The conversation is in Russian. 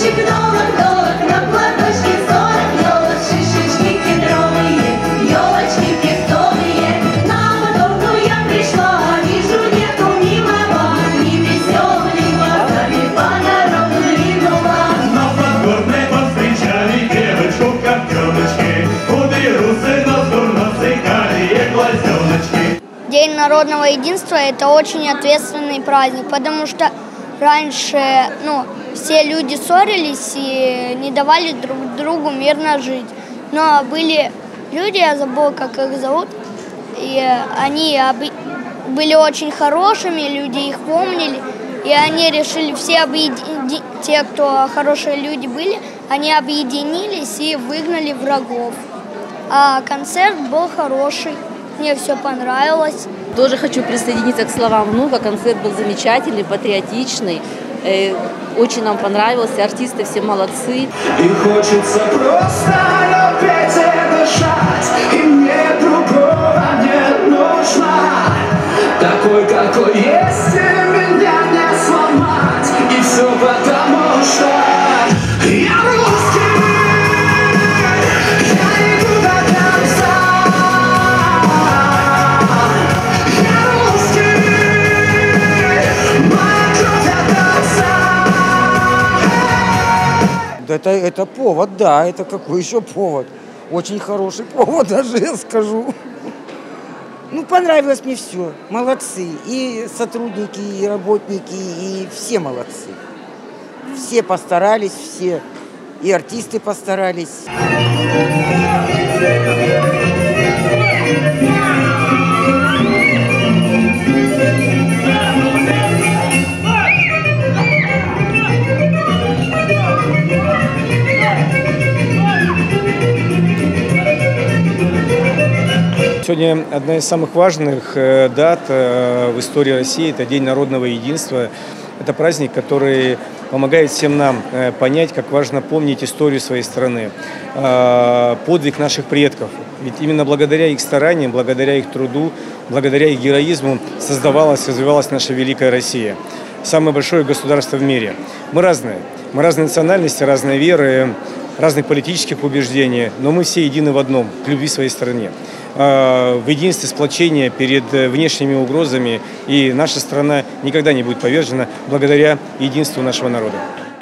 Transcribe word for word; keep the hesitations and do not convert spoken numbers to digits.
Елочек долг, долг, на платочке сорок елок, шишечки кедровые, елочки пестовые. На моторку я пришла, вижу, нету милого, ни веселый, ни глазами по народу ринула. На подгорной повстречали девочку в копеночке, худые русы, но дурно цикали глазеночки. День народного единства – это очень ответственный праздник, потому что раньше, ну, все люди ссорились и не давали друг другу мирно жить. Но были люди, я забыл, как их зовут, и они были очень хорошими, люди их помнили, и они решили, все объединить, те, кто хорошие люди были, они объединились и выгнали врагов. А концерт был хороший, мне все понравилось. Тоже хочу присоединиться к словам внука. Концерт был замечательный, патриотичный. Очень нам понравился. Артисты все молодцы. И хочется просто петь и дышать, и мне другого не нужно. Такой, какой есть, и меня не сломать. И все потому, что я русский. Я иду до конца. Это, это повод, да, это какой еще повод? Очень хороший повод, даже я скажу. Ну, понравилось мне все. Молодцы. И сотрудники, и работники, и все молодцы. Все постарались, все. И артисты постарались. Сегодня одна из самых важных дат в истории России – это День народного единства. Это праздник, который помогает всем нам понять, как важно помнить историю своей страны, подвиг наших предков. Ведь именно благодаря их стараниям, благодаря их труду, благодаря их героизму создавалась, развивалась наша великая Россия. Самое большое государство в мире. Мы разные. Мы разные национальности, разные веры, разных политических убеждений, но мы все едины в одном – в любви своей стране. В единстве, сплочения перед внешними угрозами, и наша страна никогда не будет повержена благодаря единству нашего народа.